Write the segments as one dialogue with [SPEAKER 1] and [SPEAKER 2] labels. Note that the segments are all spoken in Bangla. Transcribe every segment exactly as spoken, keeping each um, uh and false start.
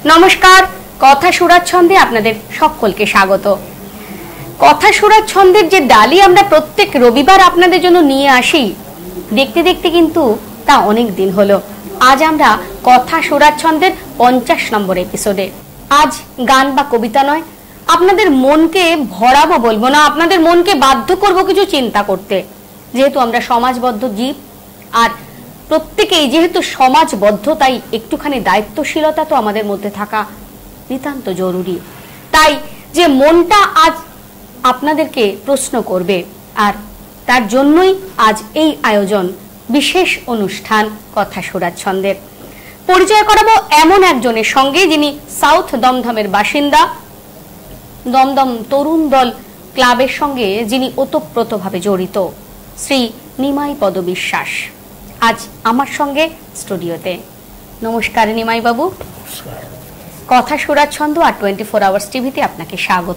[SPEAKER 1] নমস্কার, কথা সুরার ছন্দে আপনাদের সকলকে স্বাগত। কথা সুরার ছন্দের যে ডালি আমরা প্রত্যেক রবিবার আপনাদের জন্য নিয়ে আসি, দেখতে দেখতে কিন্তু তা অনেক দিন হলো। আজ আমরা কথা সুরার ছন্দের পঞ্চাশ নম্বর এপিসোডে। আজ গান বা কবিতা নয়, আপনাদের মনকে ভরাবো বলবো না, আপনাদের মনকে বাধ্য করব কিছু চিন্তা করতে। যেহেতু আমরা সমাজবদ্ধ জীব, আর প্রত্যেকেই যেহেতু সমাজবদ্ধ, তাই একটুখানি দায়িত্বশীলতা তো আমাদের মধ্যে থাকা নিতান্ত জরুরি। তাই যে মনটা আজ আপনাদেরকে প্রশ্ন করবে, আর তার জন্যই আজ এই আয়োজন, বিশেষ অনুষ্ঠান কথা সুরার ছন্দের। পরিচয় করাবো এমন একজনের সঙ্গে যিনি সাউথ দমদমের বাসিন্দা, দমদম তরুণ দল ক্লাবের সঙ্গে যিনি ওতপ্রোতভাবে জড়িত, শ্রী নিমাই পদ বিশ্বাস আজ আমার সঙ্গে স্টুডিওতে। নমস্কার নিমাই বাবু। কথা সুরার ছন্দ আর টোয়েন্টি ফোর আওয়ার্স টিভিতে আপনাকে স্বাগত।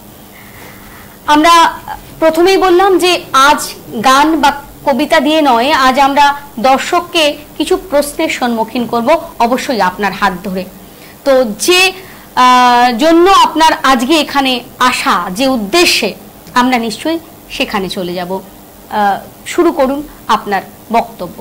[SPEAKER 1] আমরা প্রথমেই বললাম যে আজ গান বা কবিতা দিয়ে নয়, আজ আমরা দর্শককে কিছু প্রশ্নের সম্মুখীন করব, অবশ্যই আপনার হাত ধরে। তো যে জন্য আপনার আজকে এখানে আসা, যে উদ্দেশ্যে, আমরা নিশ্চয়ই সেখানে চলে যাব। শুরু করুন আপনার বক্তব্য।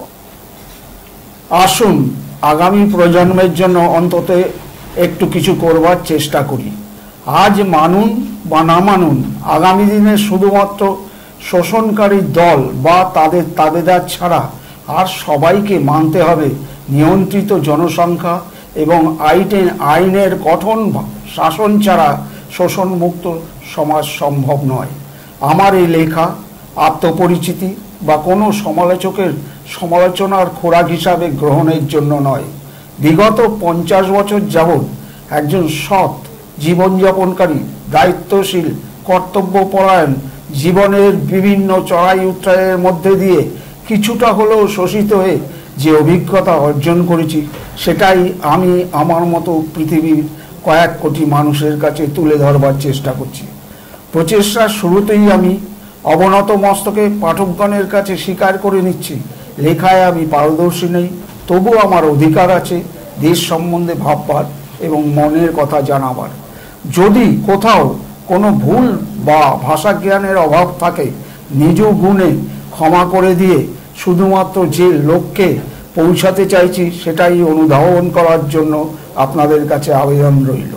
[SPEAKER 2] আসুন আগামী প্রজন্মের জন্য অন্তত একটু কিছু করবার চেষ্টা করি। আজ মানুন বা না মানুন, আগামী দিনে শুধুমাত্র শোষণকারী দল বা তাদের তাবেদার ছাড়া আর সবাইকে মানতে হবে নিয়ন্ত্রিত জনসংখ্যা এবং আইনের আইনের কঠোর শাসন ছাড়া শোষণমুক্ত সমাজ সম্ভব নয়। আমার এই লেখা আত্মপরিচিতি বা কোনো সমালোচকের সমালোচনার খোরাক হিসাবে গ্রহণের জন্য নয়। বিগত পঞ্চাশ বছর যাবৎ একজন সৎ জীবনযাপনকারী, দায়িত্বশীল, কর্তব্যপরায়ণ জীবনের বিভিন্ন চড়াই উতরাইয়ের মধ্যে দিয়ে কিছুটা হলেও শোষিত হয়ে যে অভিজ্ঞতা অর্জন করেছি, সেটাই আমি আমার মতো পৃথিবীর কয়েক কোটি মানুষের কাছে তুলে ধরবার চেষ্টা করছি। প্রচেষ্টার শুরুতেই আমি অবনত মস্তকে পাঠকগণের কাছে স্বীকার করে নিচ্ছি, লেখায় আমি পারদর্শী নেই, তবু আমার অধিকার আছে দেশ সম্বন্ধে ভাববার এবং মনের কথা জানাবার। যদি কোথাও কোনো ভুল বা ভাষা জ্ঞানের অভাব থাকে, নিজ গুণে ক্ষমা করে দিয়ে শুধুমাত্র যে লক্ষ্যে পৌঁছাতে চাইছি সেটাই অনুধাবন করার জন্য আপনাদের কাছে আবেদন রইল।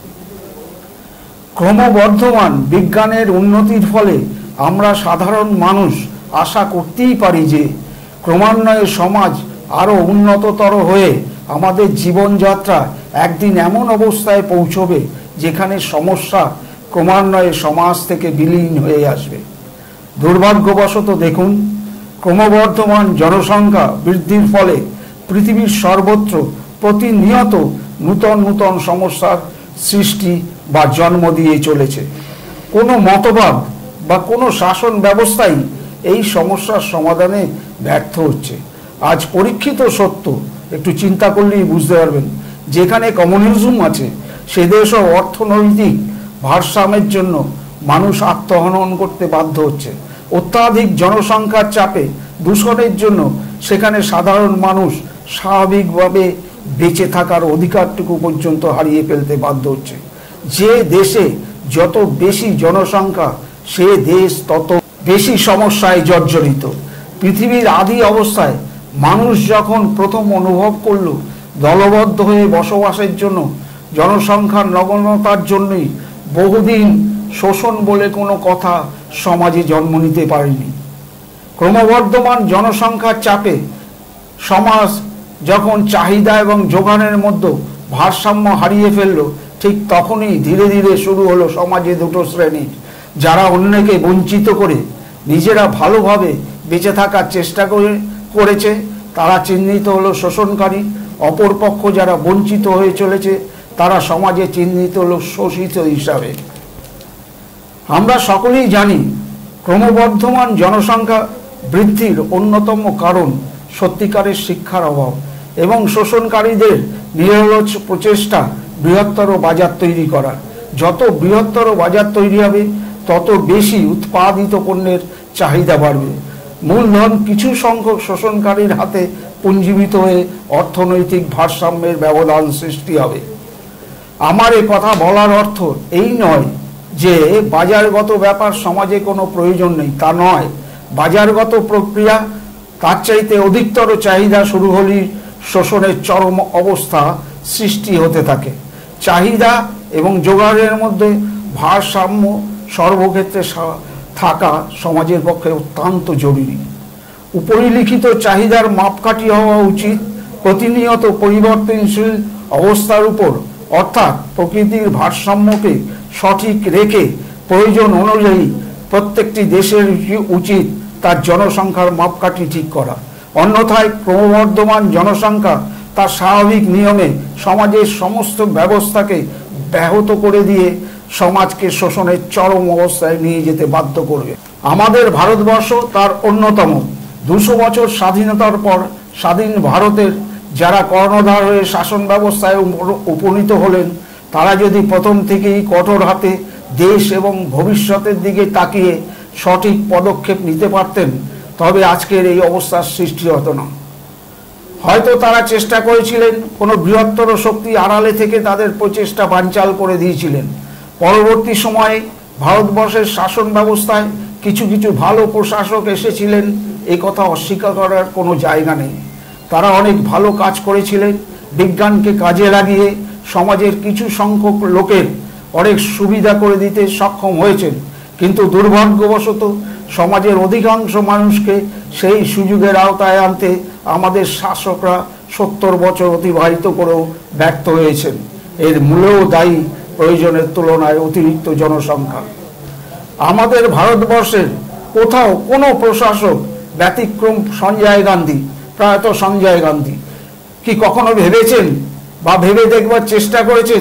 [SPEAKER 2] ক্রমবর্ধমান বিজ্ঞানের উন্নতির ফলে আমরা সাধারণ মানুষ আশা করতেই পারি যে ক্রমান্বয়ে সমাজ আরও উন্নততর হয়ে আমাদের জীবনযাত্রা একদিন এমন অবস্থায় পৌঁছবে যেখানে সমস্যা ক্রমান্বয়ে সমাজ থেকে বিলীন হয়ে আসবে। দুর্ভাগ্যবশত দেখুন, ক্রমবর্ধমান জনসংখ্যা বৃদ্ধির ফলে পৃথিবীর সর্বত্র প্রতিনিয়ত নূতন নূতন সমস্যার সৃষ্টি বা জন্ম দিয়ে চলেছে। কোনো মতবাদ বা কোনো শাসন ব্যবস্থাই এই সমস্যার সমাধানে ব্যর্থ হচ্ছে। আজ পরীক্ষিত সত্য, একটু চিন্তা করলেই বুঝতে পারবেন, যেখানে কমিউনিজম আছে সে দেশও অর্থনৈতিক ভারসাম্যের জন্য মানুষ আত্মহনন করতে বাধ্য হচ্ছে। অত্যাধিক জনসংখ্যার চাপে দূষণের জন্য সেখানে সাধারণ মানুষ স্বাভাবিকভাবে বেঁচে থাকার অধিকারটুকু পর্যন্ত হারিয়ে ফেলতে বাধ্য হচ্ছে। যে দেশে যত বেশি জনসংখ্যা, সে দেশ তত বেশি সমস্যায় জর্জরিত। পৃথিবীর আদি অবস্থায় মানুষ যখন প্রথম অনুভব করল দলবদ্ধ হয়ে বসবাসের জন্য জনসংখ্যার নগণ্যতার জন্যই বহুদিন শোষণ বলে কোনো কথা সমাজে জন্ম নিতে পারেনি। ক্রমবর্ধমান জনসংখ্যার চাপে সমাজ যখন চাহিদা এবং যোগানের মধ্যে ভারসাম্য হারিয়ে ফেলল, ঠিক তখনই ধীরে ধীরে শুরু হলো সমাজে দুটো শ্রেণী, যারা অন্যকে বঞ্চিত করে নিজেরা ভালোভাবে বেঁচে থাকার চেষ্টা করে করেছে তারা চিহ্নিত হলো শোষণকারী। অপরপক্ষ যারা বঞ্চিত হয়ে চলেছে তারা সমাজে চিহ্নিত হলো শোষিত হিসাবে। আমরা সকলেই জানি, ক্রমবর্ধমান জনসংখ্যা বৃদ্ধির অন্যতম কারণ সত্যিকারের শিক্ষার অভাব এবং শোষণকারীদের নিরলস প্রচেষ্টা বৃহত্তর বাজার তৈরি করা। যত বৃহত্তর বাজার তৈরি হবে তত বেশি উৎপাদিত পণ্যের চাহিদা বাড়বে। মূলধন কিছু সংখ্যক শোষণকারীর হাতে পুঞ্জীভূত হয়ে অর্থনৈতিক ভারসাম্যের ব্যবধান সৃষ্টি হবে। আমার এ কথা বলার অর্থ এই নয় যে বাজারগত ব্যাপার সমাজে কোনো প্রয়োজন নেই, তা নয়। বাজারগত প্রক্রিয়া তার চাইতে অধিকতর চাহিদা শুরু হলেই শোষণের চরম অবস্থা সৃষ্টি হতে থাকে। চাহিদা এবং জোগাড়ের মধ্যে ভারসাম্য সর্বক্ষেত্রে থাকা সমাজের পক্ষে অত্যন্ত জরুরি। উপরিলিখিত চাহিদার মাপকাঠি হওয়া উচিত প্রতিনিয়ত পরিবর্তনশীল অবস্থার উপর, অর্থাৎ প্রকৃতির ভারসাম্যকে সঠিক রেখে প্রয়োজন অনুযায়ী প্রত্যেকটি দেশের উচিত তার জনসংখ্যার মাপকাঠি ঠিক করা। অন্যথায় ক্রমবর্ধমান জনসংখ্যা তার স্বাভাবিক নিয়মে সমাজের সমস্ত ব্যবস্থাকে ব্যাহত করে দিয়ে সমাজকে শোষণের চরম অবস্থায় নিয়ে যেতে বাধ্য করবে। আমাদের ভারতবর্ষ তার অন্যতম। দুশো বছর স্বাধীনতার পর স্বাধীন ভারতের যারা কর্ণধার হয়ে শাসন ব্যবস্থায় উপনীত হলেন, তারা যদি প্রথম থেকেই কঠোর হাতে দেশ এবং ভবিষ্যতের দিকে তাকিয়ে সঠিক পদক্ষেপ নিতে পারতেন, তবে আজকের এই অবস্থার সৃষ্টি হতো না। হয়তো তারা চেষ্টা করেছিলেন, কোনো বৃহত্তর শক্তি আড়ালে থেকে তাদের প্রচেষ্টা বানচাল করে দিয়েছিলেন। পরবর্তী সময়ে ভারতবর্ষের শাসন ব্যবস্থায় কিছু কিছু ভালো প্রশাসক এসেছিলেন, এই কথা অস্বীকার করার কোনো জায়গা নেই। তারা অনেক ভালো কাজ করেছিলেন, বিজ্ঞানকে কাজে লাগিয়ে সমাজের কিছু সংখ্যক লোকের অনেক সুবিধা করে দিতে সক্ষম হয়েছেন। কিন্তু দুর্ভাগ্যবশত সমাজের অধিকাংশ মানুষকে সেই সুযোগের আওতায় আনতে আমাদের শাসকরা সত্তর বছর অতিবাহিত করেও ব্যর্থ হয়েছেন। এর মূলেও দায়ী প্রয়োজনের তুলনায় অতিরিক্ত জনসংখ্যা। আমাদের ভারতবর্ষের কোথাও কোনো প্রশাসক ব্যতিক্রম সঞ্জয় গান্ধী, প্রয়াত সঞ্জয় গান্ধী, কি কখনো ভেবেছেন বা ভেবে দেখবার চেষ্টা করেছেন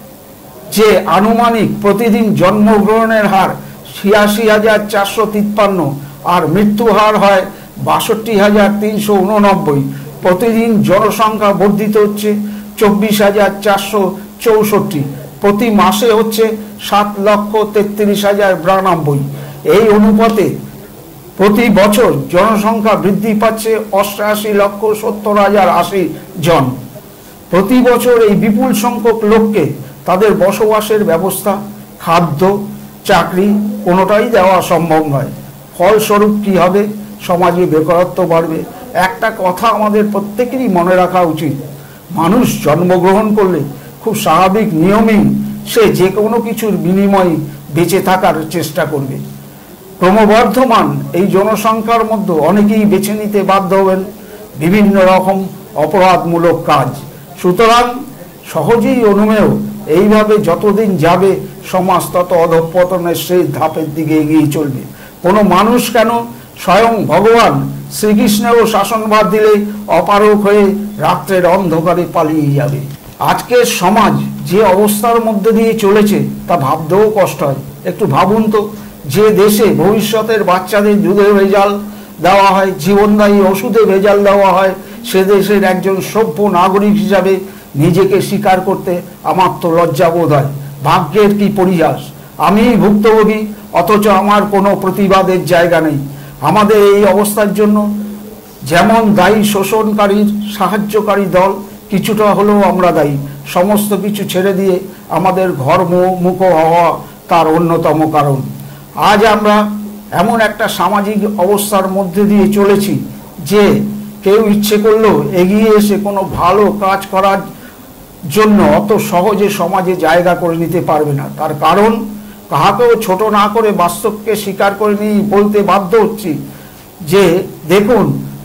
[SPEAKER 2] যে আনুমানিক প্রতিদিন জন্মগ্রহণের হার ছিয়াশি হাজার চারশো তিপ্পান্ন আর মৃত্যু হার হয় বাষট্টি হাজার তিনশো উননব্বই। প্রতিদিন জনসংখ্যা বর্ধিত হচ্ছে চব্বিশ হাজার চারশো চৌষট্টি, প্রতি মাসে হচ্ছে সাত লক্ষ তেত্রিশ হাজার বিরানব্বই। এই অনুপাতে প্রতি বছর জনসংখ্যা বৃদ্ধি পাচ্ছে অষ্টাশি লক্ষ সত্তর হাজার আশি জন। প্রতি বছর এই বিপুল সংখ্যক লোককে তাদের বসবাসের ব্যবস্থা, খাদ্য, চাকরি কোনোটাই দেওয়া সম্ভব নয়। ফলস্বরূপ কি হবে? সমাজে বেকারত্ব বাড়বে। একটা কথা আমাদের প্রত্যেকেরই মনে রাখা উচিত, মানুষ জন্মগ্রহণ করলে খুব স্বাভাবিক নিয়মেই সে যে কোনো কিছুর বিনিময়ে বেঁচে থাকার চেষ্টা করবে। ক্রমবর্ধমান এই জনসংখ্যার মধ্যে অনেকেই বেছে নিতে বাধ্য হবেন বিভিন্ন রকম অপরাধমূলক কাজ। সুতরাং সহজেই অনুমেয় এইভাবে যতদিন যাবে সমাজ তত অধঃপতনের সেই ধাপের দিকে এগিয়ে চলবে। কোনো মানুষ কেন, স্বয়ং ভগবান শ্রীকৃষ্ণেরও শাসনভার দিলে অপারক হয়ে রাত্রের অন্ধকারে পালিয়ে যাবে। আজকের সমাজ যে অবস্থার মধ্যে দিয়ে চলেছে তা ভাবতেও কষ্ট হয়। একটু ভাবুন তো, যে দেশে ভবিষ্যতের বাচ্চাদের দুধে ভেজাল দেওয়া হয়, জীবনদায়ী ওষুধে ভেজাল দেওয়া হয়, সে দেশের একজন সভ্য নাগরিক হিসাবে নিজেকে স্বীকার করতে আমার তো লজ্জা বোধ হয়। ভাগ্যের কি পরিহাস, আমি ভুক্তভোগী, অথচ আমার কোনো প্রতিবাদের জায়গা নেই। আমাদের এই অবস্থার জন্য যেমন দায়ী শোষণকারীর সাহায্যকারী দল, কিছুটা হলেও আমরা দায়ী। সমস্ত কিছু ছেড়ে দিয়ে আমাদের ঘরমুখ হওয়া তার অন্যতম কারণ। আজ আমরা এমন একটা সামাজিক অবস্থার মধ্যে দিয়ে চলেছি যে কেউ ইচ্ছে করলেও এগিয়ে এসে কোনো ভালো কাজ করার জন্য অত সহজে সমাজে জায়গা করে নিতে পারবে না। তার কারণ, কাহাকেও ছোট না করে বাস্তবকে স্বীকার করে নিয়ে বলতে বাধ্য হচ্ছি যে দেখুন,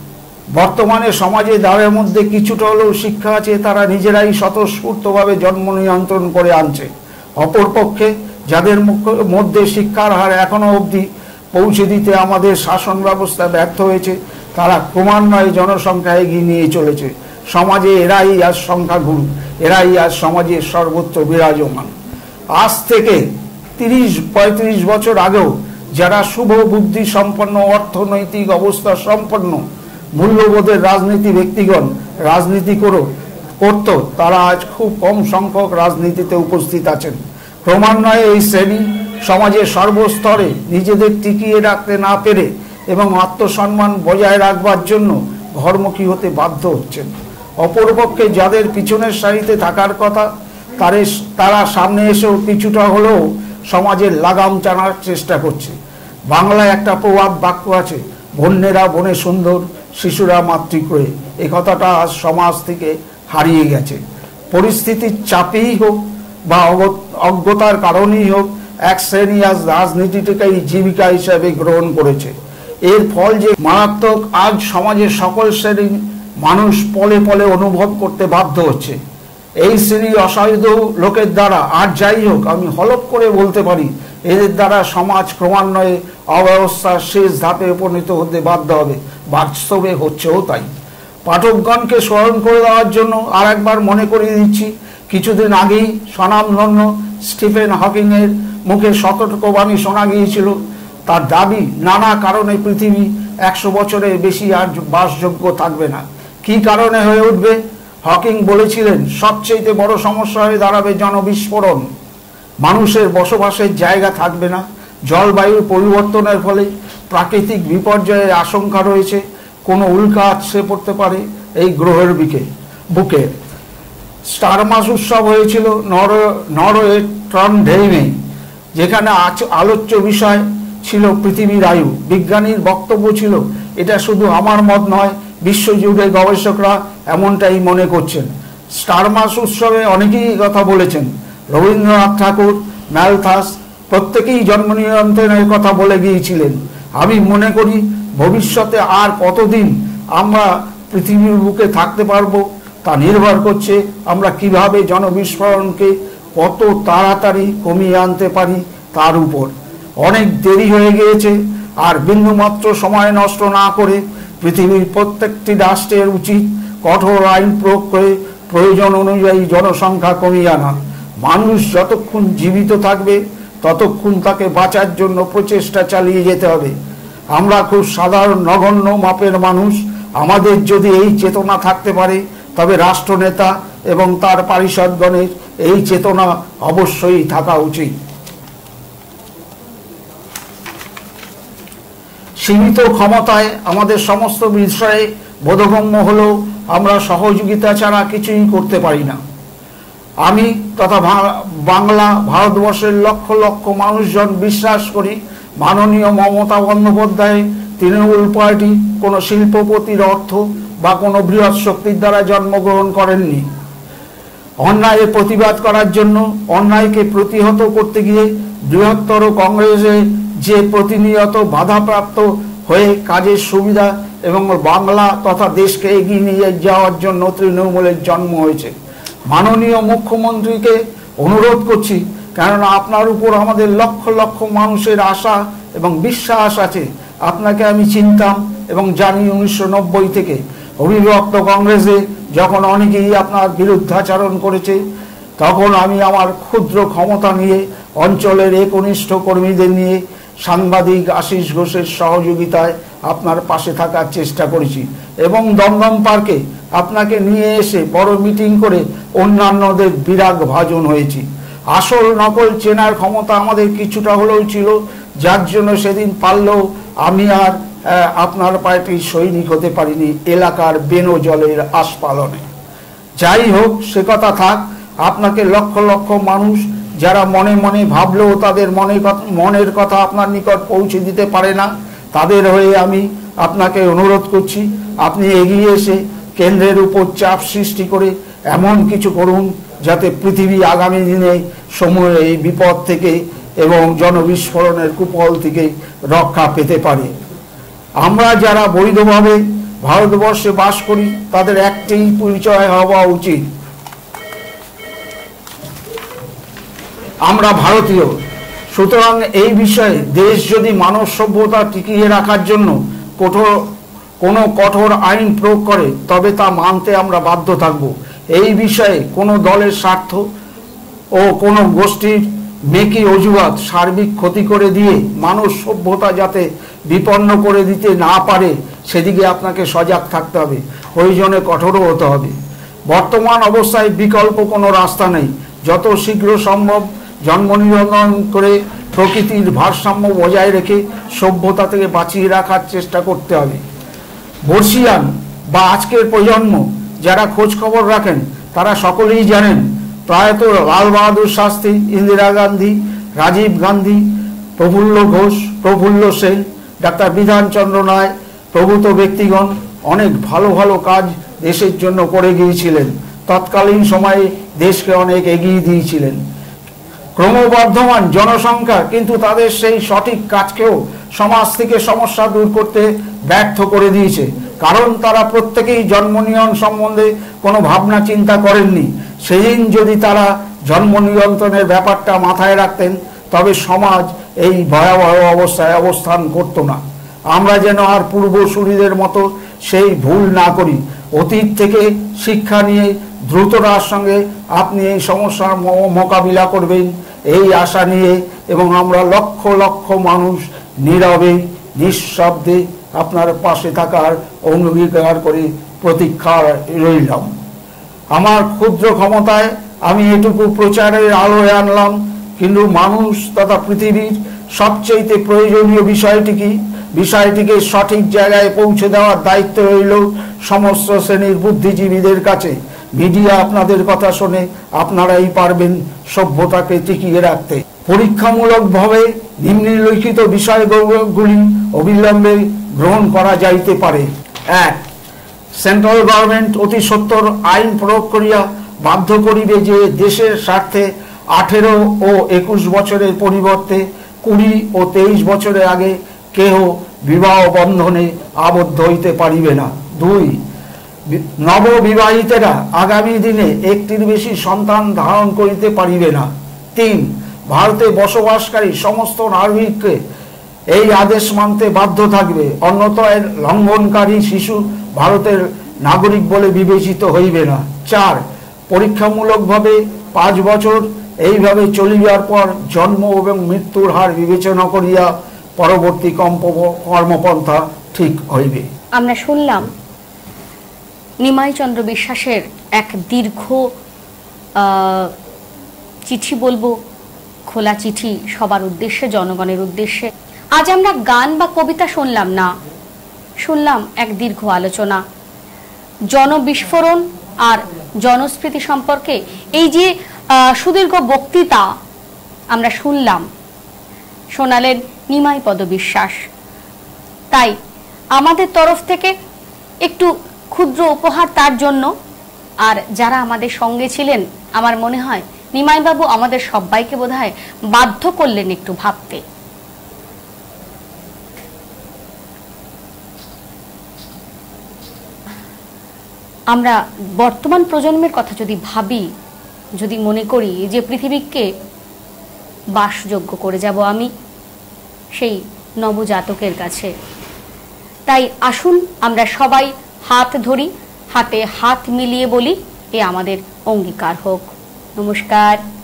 [SPEAKER 2] বর্তমানে সমাজে যাদের মধ্যে কিছুটা হলেও শিক্ষা আছে তারা নিজেরাই স্বতঃস্ফূর্তভাবে জন্ম নিয়ন্ত্রণ করে আনছে। অপরপক্ষে যাদের মধ্যে শিক্ষার হার এখনো অবধি পৌঁছে দিতে আমাদের শাসন ব্যবস্থা ব্যর্থ হয়েছে, তারা ক্রমান্বয়ে জনসংখ্যা এগিয়ে নিয়ে চলেছে। সমাজে এরাই আজ সংখ্যাগুরু, এরাই আজ সমাজের সর্বত্র বিরাজমান। আজ থেকে তিরিশ পঁয়ত্রিশ বছর আগেও যারা শুভ বুদ্ধি সম্পন্ন, অর্থনৈতিক অবস্থা সম্পন্ন, মূল্যবোধের রাজনীতি ব্যক্তিগণ রাজনীতি করো করত, তারা আজ খুব কম সংখ্যক রাজনীতিতে উপস্থিত আছেন। ক্রমান্বয়ে এই শ্রেণী সমাজের সর্বস্তরে নিজেদের টিকিয়ে রাখতে না পেরে এবং আত্মসম্মান বজায় রাখবার জন্য ঘরমুখী হতে বাধ্য হচ্ছেন। অপরপক্ষে যাদের পিছনের সারিতে থাকার কথা তারে তারা সামনে এসেও কিছুটা হলেও সমাজের লাগাম টানার চেষ্টা করছে। বাংলায় একটা প্রবাদ বাক্য আছে, বন্যেরা বনে সুন্দর, শিশুরা মাতৃক্রয়ে। এই কথাটা আজ সমাজ থেকে হারিয়ে গেছে। পরিস্থিতির চাপেই হোক বা অজ্ঞতার কারণেই হোক, এক শ্রেণী আজ রাজনীতিটাকেই জীবিকা হিসাবে গ্রহণ করেছে। এর ফল যে মারাত্মক আজ সমাজের সকল শ্রেণীর মানুষ পলে পলে অনুভব করতে বাধ্য হচ্ছে। এই শ্রেণীর অসাধু লোকের দ্বারা, আর যাই হোক আমি হলফ করে বলতে পারি, এদের দ্বারা সমাজ ক্রমান্বয়ে অব্যবস্থার শেষ ধাপে উপনীত হতে বাধ্য হবে। বাস্তবে হচ্ছেও তাই। পাঠকগণকে স্মরণ করে দেওয়ার জন্য আর একবার মনে করিয়ে দিচ্ছি, কিছুদিন আগেই স্বনামধন্য স্টিফেন হকিংয়ের মুখে সতর্কবাণী শোনা গিয়েছিল। তার দাবি, নানা কারণে পৃথিবী একশো বছরের বেশি আর বাসযোগ্য থাকবে না। কি কারণে হয়ে উঠবে? হকিং বলেছিলেন, সবচেয়ে বড় সমস্যা হয়ে দাঁড়াবে জনবিস্ফোরণ। মানুষের বসবাসের জায়গা থাকবে না। জলবায়ুর পরিবর্তনের ফলে প্রাকৃতিক বিপর্যয়ের আশঙ্কা রয়েছে। কোনো উল্কা আছড়ে পড়তে পারে এই গ্রহের বিকে বুকে। স্টার মাস উৎসব হয়েছিল নর নরওয়ে ট্রন্ডহেইমে, যেখানে আলোচ্য বিষয় ছিল পৃথিবীর আয়ু। বিজ্ঞানীর বক্তব্য ছিল, এটা শুধু আমার মত নয়, বিশ্বজুড়ে গবেষকরা এমনটাই মনে করছেন। স্টার মাস উৎসবে অনেকেই কথা বলেছেন। রবীন্দ্রনাথ ঠাকুর, ম্যালথাস প্রত্যেকেই জন্ম নিয়ন্ত্রণের কথা বলে গিয়েছিলেন। আমি মনে করি ভবিষ্যতে আর কতদিন আমরা পৃথিবীর বুকে থাকতে পারবো তা নির্ভর করছে আমরা কিভাবে জনবিস্ফোরণকে কত তাড়াতাড়ি কমিয়ে আনতে পারি তার উপর। অনেক দেরি হয়ে গিয়েছে, আর বিন্দুমাত্র সময় নষ্ট না করে পৃথিবীর প্রত্যেকটি রাষ্ট্রের উচিত কঠোর আইন প্রয়োগ করে প্রয়োজন অনুযায়ী জনসংখ্যা কমিয়ে আনা। মানুষ যতক্ষণ জীবিত থাকবে ততক্ষণ তাকে বাঁচার জন্য প্রচেষ্টা চালিয়ে যেতে হবে। আমরা খুব সাধারণ নগণ্য মাপের মানুষ। আমাদের যদি এই চেতনা থাকতে পারে, তবে রাষ্ট্রনেতা এবং তার পারিষদগণের এই চেতনা অবশ্যই থাকা উচিত। সীমিত ক্ষমতায় আমাদের সমস্ত বিষয়ে বোধগম্য হলেও আমরা সহযোগিতা ছাড়া কিছুই করতে পারি না। আমি তথা বাংলা ভারতবর্ষের লক্ষ লক্ষ মানুষজন বিশ্বাস করি, মাননীয় মমতা বন্দ্যোপাধ্যায় তৃণমূল পার্টি কোনো শিল্পপতির অর্থ বা কোনো বৃহৎ শক্তির দ্বারা জন্মগ্রহণ করেননি। অন্যায়ের প্রতিবাদ করার জন্য, অন্যায়কে প্রতিহত করতে গিয়ে বৃহত্তর কংগ্রেসে যে প্রতিনিয়ত বাধাপ্রাপ্ত হয়ে কাজের সুবিধা এবং বাংলা তথা দেশকে এগিয়ে নিয়ে যাওয়ার জন্য তৃণমূলের জন্ম হয়েছে। মাননীয় মুখ্যমন্ত্রীকে অনুরোধ করছি, কেননা আপনার উপর আমাদের লক্ষ লক্ষ মানুষের আশা এবং বিশ্বাস আছে। আপনাকে আমি চিনতাম এবং জানি উনিশশো নব্বই থেকে। অবিভক্ত কংগ্রেসে যখন অনেকেই আপনার বিরুদ্ধাচরণ করেছে, তখন আমি আমার ক্ষুদ্র ক্ষমতা নিয়ে অঞ্চলের একনিষ্ঠ কর্মীদের নিয়ে সাংবাদিক আশিস ঘোষের সহযোগিতায় আপনার পাশে থাকার চেষ্টা করেছি এবং দমদম পার্কে আপনাকে নিয়ে এসে বড় মিটিং করে অন্যান্যদের বিরাগ ভাজন হয়েছি। আসল নকল চেনার ক্ষমতা আমাদের কিছুটা হলেও ছিল, যার জন্য সেদিন পারলেও আমি আর আপনার পার্টির সৈনিক হতে পারিনি এলাকার বেনো জলের আস্পালনে। যাই হোক, সে কথা থাক। আপনাকে লক্ষ লক্ষ মানুষ যারা মনে মনে ভাবলেও তাদের মনে মনের কথা আপনার নিকট পৌঁছে দিতে পারে না, তাদের হয়ে আমি আপনাকে অনুরোধ করছি, আপনি এগিয়ে এসে কেন্দ্রের উপর চাপ সৃষ্টি করে এমন কিছু করুন যাতে পৃথিবী আগামী দিনে সময়ে এই বিপদ থেকে এবং জনবিস্ফোরণের কুফল থেকে রক্ষা পেতে পারে। আমরা যারা বৈধভাবে ভারতবর্ষে বাস করি তাদের একটাই পরিচয় হওয়া উচিত, আমরা ভারতীয়। সুতরাং এই বিষয়ে দেশ যদি মানব সভ্যতা টিকিয়ে রাখার জন্য কঠোর কোনো কঠোর আইন প্রয়োগ করে, তবে তা মানতে আমরা বাধ্য থাকব। এই বিষয়ে কোনো দলের স্বার্থ ও কোনো গোষ্ঠীর মেকি অজুহাত সার্বিক ক্ষতি করে দিয়ে মানব সভ্যতা যাতে বিপন্ন করে দিতে না পারে, সেদিকে আপনাকে সজাগ থাকতে হবে, প্রয়োজনে কঠোরও হতে হবে। বর্তমান অবস্থায় বিকল্প কোনো রাস্তা নেই। যত শীঘ্র সম্ভব জন্ম নিবন্ধন করে প্রকৃতির ভারসাম্য বজায় রেখে সভ্যতা থেকে বাঁচিয়ে রাখার চেষ্টা করতে হবে। বর্ষিয়ান বা আজকের প্রজন্ম যারা খোঁজ খবর রাখেন, তারা সকলেই জানেন প্রয়াত লাল বাহাদুর শাস্ত্রী, ইন্দিরা গান্ধী, রাজীব গান্ধী, প্রফুল্ল ঘোষ, প্রফুল্ল সেন, ডাক্তার বিধানচন্দ্র রায় প্রভূত ব্যক্তিগণ অনেক ভালো ভালো কাজ দেশের জন্য করে গিয়েছিলেন। তৎকালীন সময়ে দেশকে অনেক এগিয়ে দিয়েছিলেন। ক্রমবর্ধমান জনসংখ্যা কিন্তু তাদের সেই সঠিক কাজকেও সমাজ থেকে সমস্যা দূর করতে ব্যর্থ করে দিয়েছে। কারণ তারা প্রত্যেকেই জন্ম নিয়ন্ত্রণ সম্বন্ধে কোনো ভাবনা চিন্তা করেননি। সেদিন যদি তারা জন্ম নিয়ন্ত্রণের ব্যাপারটা মাথায় রাখতেন তবে সমাজ এই ভয়াবহ অবস্থায় অবস্থান করত না। আমরা যেন আর পূর্বসূরীদের মতো সেই ভুল না করি। অতীত থেকে শিক্ষা নিয়ে দ্রুততার সঙ্গে আপনি এই সমস্যার মোকাবিলা করবেন এই আশা নিয়ে, এবং আমরা লক্ষ লক্ষ মানুষ নীরবে নিঃশব্দে আপনার পাশে থাকার অঙ্গীকার করে প্রতীক্ষা রইলাম। আমার ক্ষুদ্র ক্ষমতায় আমি এটুকু প্রচারের আলোয় আনলাম, কিন্তু মানুষ তথা পৃথিবীর সবচেয়ে প্রয়োজনীয় বিষয়টি কি, বিষয়টিকে সঠিক জায়গায় পৌঁছে দেওয়ার দায়িত্ব রইল সমস্ত শ্রেণীর বুদ্ধিজীবীদের কাছে। মিডিয়া আপনাদের কথা শুনে আপনারাই পারবেন সভ্যতাকে টিকিয়ে রাখতে। পরীক্ষামূলকভাবে নিম্নলিখিত বিষয়গুলি অবিলম্বে গ্রহণ করা যাইতে পারে। এক, সেন্ট্রাল গভর্নমেন্ট অতি সত্বর আইন প্রয়োগ করিয়া বাধ্য করিবে যে দেশের স্বার্থে আঠেরো ও একুশ বছরের পরিবর্তে কুড়ি ও তেইশ বছরের আগে কেহ বিবাহ বন্ধনে আবদ্ধ হইতে পারিবে না। দুই, নববিবাহিতেরা আগামী দিনে একটির বেশি সন্তান ধারণ করিতে পারিবে না। তিন, ভারতে বসবাসকারী সমস্ত নাগরিককে এই আদেশ মানতে বাধ্য থাকবে, অন্যথা এর লঙ্ঘনকারী শিশু ভারতের নাগরিক বলে বিবেচিত হইবে না। চার, পরীক্ষামূলকভাবে পাঁচ বছর এইভাবে চলিবার পর জন্ম এবং মৃত্যুর হার বিবেচনা করিয়া পরবর্তী কর্মপন্থা ঠিক হইবে।
[SPEAKER 1] আমরা শুনলাম নিমাই চন্দ্র বিশ্বাসের এক দীর্ঘ চিঠি, বলবো খোলা চিঠি সবার উদ্দেশ্যে, জনগণের উদ্দেশ্যে। আজ আমরা গান বা কবিতা শুনলাম না, শুনলাম এক দীর্ঘ আলোচনা জনবিস্ফোরণ আর জনস্মৃতি সম্পর্কে। এই যে সুদীর্ঘ বক্তৃতা আমরা শুনলাম, শোনালেন নিমাই পদ বিশ্বাস। তাই আমাদের তরফ থেকে একটু ক্ষুদ্র উপহার তার জন্য। আর যারা আমাদের সঙ্গে ছিলেন, আমার মনে হয় নিমাইবাবু আমাদের সবাইকে বোধহয় বাধ্য করলেন একটু ভাবতে। আমরা বর্তমান প্রজন্মের কথা যদি ভাবি, যদি মনে করি যে পৃথিবীকে বাসযোগ্য করে যাব আমি সেই নবজাতকের কাছে, তাই আসুন আমরা সবাই হাত ধরি, হাতে হাত মিলিয়ে বলি এ আমাদের অঙ্গীকার হোক। নমস্কার।